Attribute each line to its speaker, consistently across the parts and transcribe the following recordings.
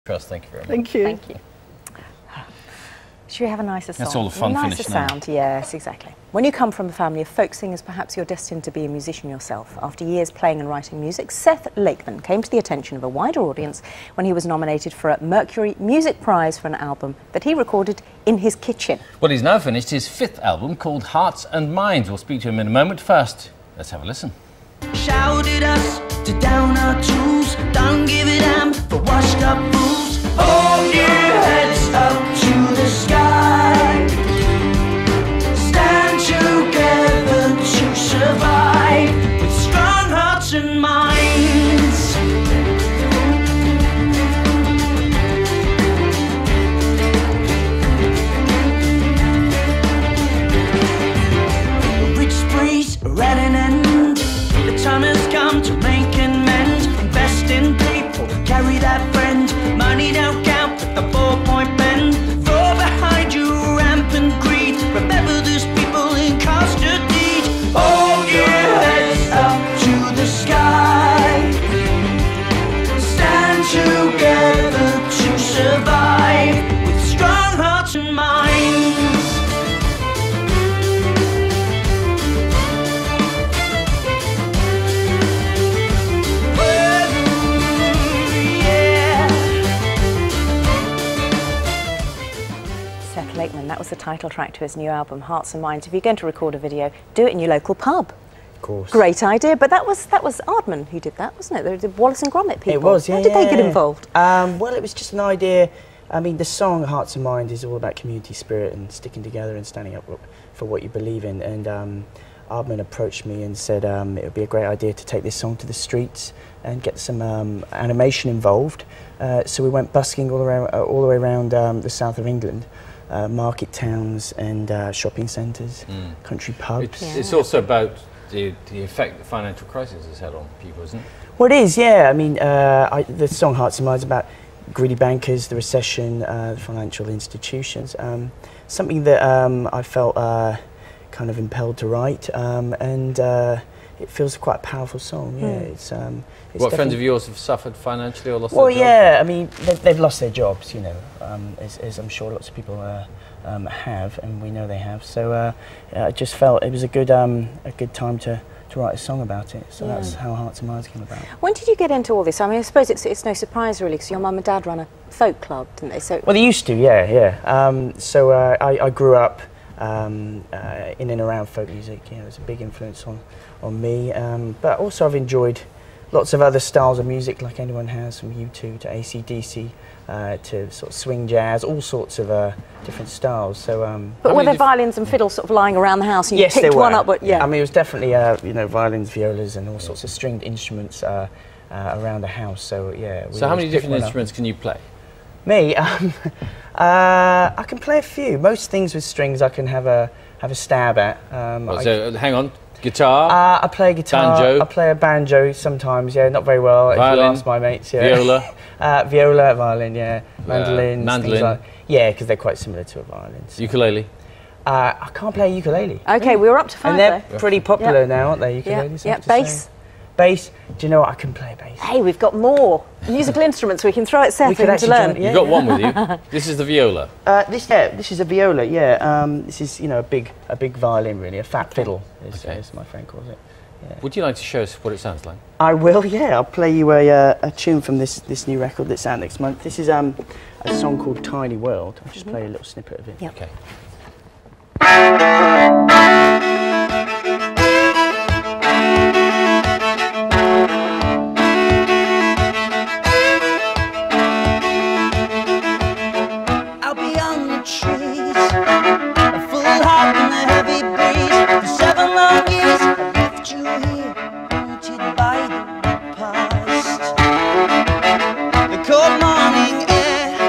Speaker 1: Trust, thank you very much.
Speaker 2: Thank you.
Speaker 3: Thank you. Should we have a nicer song?
Speaker 1: That's all the fun
Speaker 3: nicer
Speaker 1: finished now.
Speaker 3: sound, yes, exactly. When you come from a family of folk singers, perhaps you're destined to be a musician yourself. After years playing and writing music, Seth Lakeman came to the attention of a wider audience when he was nominated for a Mercury Music Prize for an album that he recorded in his kitchen.
Speaker 1: Well, he's now finished his 5th album called Hearts and Minds. We'll speak to him in a moment. First, let's have a listen.
Speaker 4: Shouted us to down our tools, don't give a damn for washed up fools. Hold your heads up to the sky, stand together to survive with strong hearts and minds. Rich sprees are at an end. The time has come to make and mend. Invest in people, carry that friend. Money don't count, but the 4-point bend. Throw behind you rampant greed. Remember there's people in custody. Hold your heads up to the sky, stand together to survive with strong hearts and minds.
Speaker 3: Seth Lakeman, that was the title track to his new album, Hearts and Minds. If you're going to record a video, do it in your local pub.
Speaker 2: Of course.
Speaker 3: Great idea, but that was Aardman who did that, wasn't it? The Wallace and Gromit people.
Speaker 2: It was, yeah.
Speaker 3: How did they get involved?
Speaker 2: Well, it was just an idea. I mean, the song Hearts and Minds is all about community spirit and sticking together and standing up for what you believe in. And Aardman approached me and said it would be a great idea to take this song to the streets and get some animation involved. So we went busking all the way around the south of England. Market towns and shopping centres, country pubs.
Speaker 1: It's also about the effect the financial crisis has had on people, isn't it?
Speaker 2: Well, it is, yeah. I mean, the song Hearts and Minds is about greedy bankers, the recession, the financial institutions. Something that I felt kind of impelled to write, and it feels quite a powerful song. Yeah, it's
Speaker 1: What friends of yours have suffered financially or lost
Speaker 2: well,
Speaker 1: their jobs?
Speaker 2: yeah, I mean, they've lost their jobs, you know, as I'm sure lots of people have, and we know they have. So I just felt it was a good time to write a song about it. So that's how Hearts and Minds came about.
Speaker 3: When did you get into all this? I mean, I suppose it's no surprise really, because your mum and dad run a folk club, didn't they? So
Speaker 2: well, they used to, yeah. So I grew up in and around folk music. You know, it was a big influence on me. But also I've enjoyed lots of other styles of music, like anyone has, from U2 to AC/DC to sort of swing jazz, all sorts of different styles. So,
Speaker 3: but were there violins and fiddles sort of lying around the house and you
Speaker 2: yes,
Speaker 3: picked
Speaker 2: there were.
Speaker 3: one up? But, yeah.
Speaker 2: I mean, it was definitely you know, violins, violas, and all sorts of stringed instruments around the house. So yeah.
Speaker 1: So how many different instruments can you play?
Speaker 2: Me, I can play a few. Most things with strings I can have a stab at.
Speaker 1: So hang on. Guitar?
Speaker 2: I play guitar.
Speaker 1: Banjo?
Speaker 2: I play a banjo sometimes, yeah, not very well.
Speaker 1: Violin?
Speaker 2: If you ask my mates, yeah.
Speaker 1: Viola?
Speaker 2: Viola, violin, yeah. Mandolin.
Speaker 1: Mandolin?
Speaker 2: Yeah, because they're quite similar to a violin. So.
Speaker 1: Ukulele?
Speaker 2: I can't play ukulele.
Speaker 3: Okay, we were up to 5
Speaker 2: And they're
Speaker 3: though.
Speaker 2: pretty popular now, aren't they,
Speaker 3: Yeah,
Speaker 2: ukuleles?
Speaker 3: yeah. Bass?
Speaker 2: Bass? Do you know what? I can play bass.
Speaker 3: Hey, we've got more musical instruments we can throw at Seth
Speaker 2: We
Speaker 3: for
Speaker 2: could
Speaker 3: him to
Speaker 2: actually
Speaker 3: learn.
Speaker 2: join- yeah.
Speaker 1: You've got one with you. This is the viola.
Speaker 2: This is a viola, yeah. This is, you know, a big violin, really, a fat fiddle, as my friend calls it. Yeah.
Speaker 1: Would you like to show us what it sounds like?
Speaker 2: I will, yeah. I'll play you a tune from this new record that's out next month. This is a song called Tiny World. I'll just play a little snippet of it.
Speaker 3: Yep.
Speaker 1: Okay.
Speaker 4: Out beyond the trees, a full heart in a heavy breeze. For 7 long years, I left you here, haunted by the past. The cold morning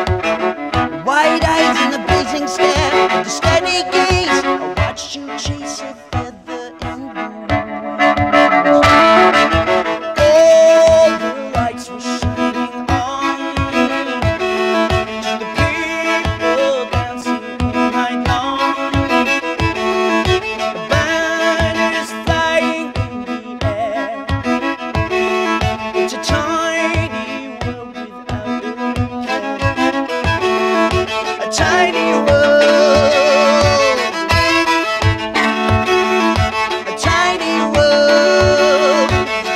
Speaker 4: air, wide eyes and the blazing stare, with a steady gaze. I watched you chase tiny world, a tiny world.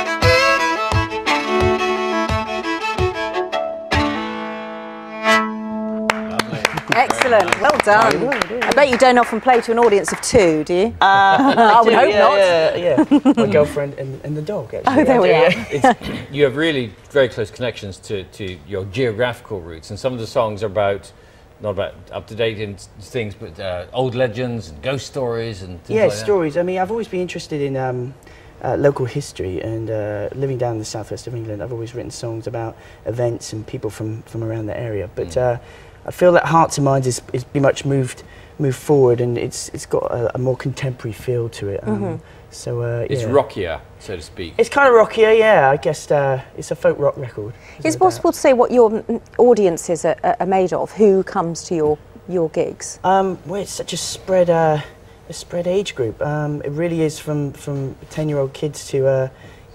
Speaker 3: Excellent, well done. I bet you don't often play to an audience of 2, do you? I would hope not.
Speaker 2: Yeah. My girlfriend and the dog, actually.
Speaker 3: Oh, there we are.
Speaker 1: You have really very close connections to your geographical roots, and some of the songs are about, not about up-to-date things, but old legends and ghost stories and things like that.
Speaker 2: Stories. I mean, I've always been interested in local history, and living down in the southwest of England, I've always written songs about events and people from around the area. But I feel that Hearts and Minds is pretty much moved forward, and it's got a more contemporary feel to it. So
Speaker 1: it's rockier, so to speak.
Speaker 2: It's kind of rockier, yeah. I guess it's a folk rock record.
Speaker 3: Is it possible to say what your audiences are made of? Who comes to your gigs?
Speaker 2: Well, it's such a spread age group. It really is from 10-year-old kids to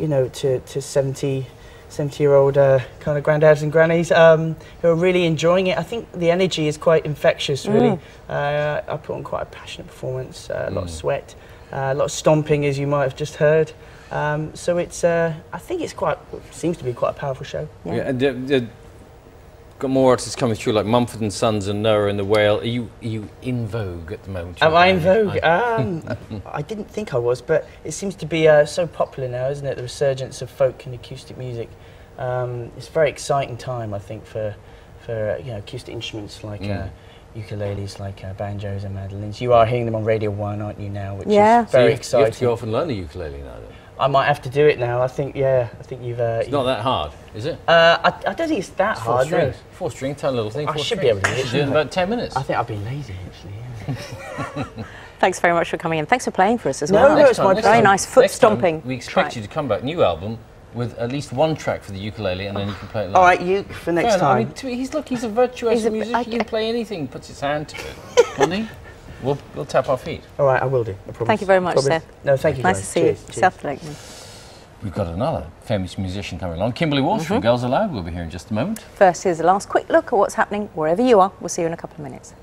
Speaker 2: to 70-year-old kind of granddads and grannies who are really enjoying it. I think the energy is quite infectious, really. I put on quite a passionate performance, a lot of sweat, a lot of stomping, as you might have just heard. So it's, I think it seems to be quite a powerful show.
Speaker 1: Yeah, and got more artists coming through like Mumford and Sons and Noah and the Whale. Are you in vogue at the moment?
Speaker 2: Am I in vogue? I didn't think I was, but it seems to be so popular now, isn't it? The resurgence of folk and acoustic music. It's a very exciting time, I think, for acoustic instruments like ukuleles, like banjos and mandolins. You are hearing them on Radio 1, aren't you, now? Which is very exciting.
Speaker 1: You have to go off and learn the ukulele now, then.
Speaker 2: I might have to do it now. I think you've.
Speaker 1: It's not that hard, is it?
Speaker 2: I don't think it's that hard. No.
Speaker 1: 4-string, tiny little thing.
Speaker 2: I should be able to do it.
Speaker 1: Do it in about 10 minutes.
Speaker 2: I think I've been lazy, actually. Yeah.
Speaker 3: Thanks very much for coming in. Thanks for playing for us as well.
Speaker 2: No, it's my pleasure.
Speaker 3: Very nice foot stomping.
Speaker 1: We expect you to come back, new album, with at least one track for the ukulele, and then you can play it live.
Speaker 2: All right, uke for next time.
Speaker 1: I mean, he's a virtuoso musician. He can play anything, puts his hand to it. Can't he? We'll tap our feet.
Speaker 2: All right, I will do. I promise.
Speaker 3: Thank you very much, Seth.
Speaker 2: No, thank you.
Speaker 3: Nice
Speaker 2: guys.
Speaker 3: to see
Speaker 2: Cheers.
Speaker 3: you. Seth Lakeman.
Speaker 1: We've got another famous musician coming along, Kimberly Walsh from Girls Aloud. We'll be here in just a moment.
Speaker 3: First, here's the last quick look at what's happening wherever you are. We'll see you in a couple of minutes.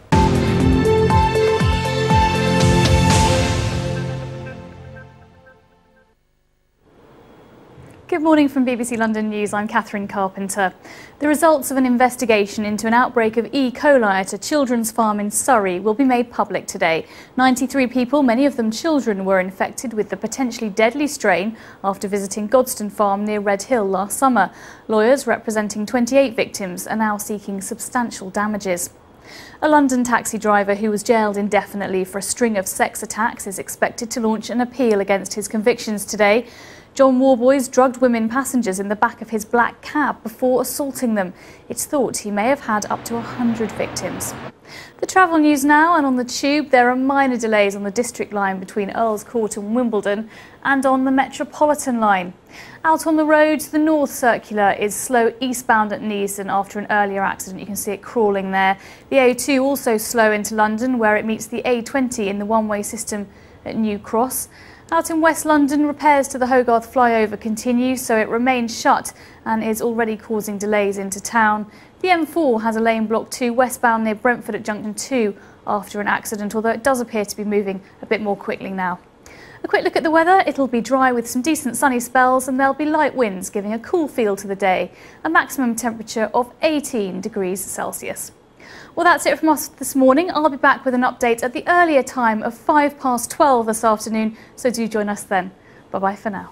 Speaker 5: Good morning from BBC London News. I'm Catherine Carpenter. The results of an investigation into an outbreak of E. coli at a children's farm in Surrey will be made public today. 93 people, many of them children, were infected with the potentially deadly strain after visiting Godstone Farm near Red Hill last summer. Lawyers representing 28 victims are now seeking substantial damages. A London taxi driver who was jailed indefinitely for a string of sex attacks is expected to launch an appeal against his convictions today. John Warboys drugged women passengers in the back of his black cab before assaulting them. It's thought he may have had up to 100 victims. The travel news now, and on the Tube there are minor delays on the District line between Earls Court and Wimbledon and on the Metropolitan line. Out on the roads, the North Circular is slow eastbound at Neasden after an earlier accident. You can see it crawling there. The A2 also slow into London where it meets the A20 in the one-way system at New Cross. Out in West London, repairs to the Hogarth flyover continue, so it remains shut and is already causing delays into town. The M4 has a lane blocked too westbound near Brentford at Junction 2 after an accident, although it does appear to be moving a bit more quickly now. A quick look at the weather. It'll be dry with some decent sunny spells and there'll be light winds, giving a cool feel to the day. A maximum temperature of 18 degrees Celsius. Well, that's it from us this morning. I'll be back with an update at the earlier time of 12:05 this afternoon, so do join us then. Bye-bye for now.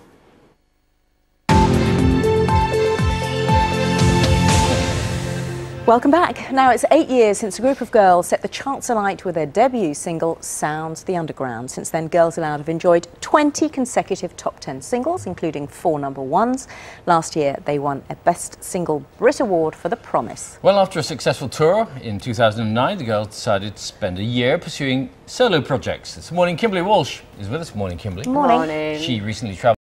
Speaker 3: Welcome back. Now it's 8 years since a group of girls set the charts alight with their debut single, Sounds the Underground. Since then, Girls Aloud have enjoyed 20 consecutive top 10 singles, including 4 #1s. Last year, they won a Best Single Brit Award for The Promise.
Speaker 1: Well, after a successful tour in 2009, the girls decided to spend a year pursuing solo projects. This morning, Kimberly Walsh is with us. Morning, Kimberly.
Speaker 3: Morning.
Speaker 1: She recently travelled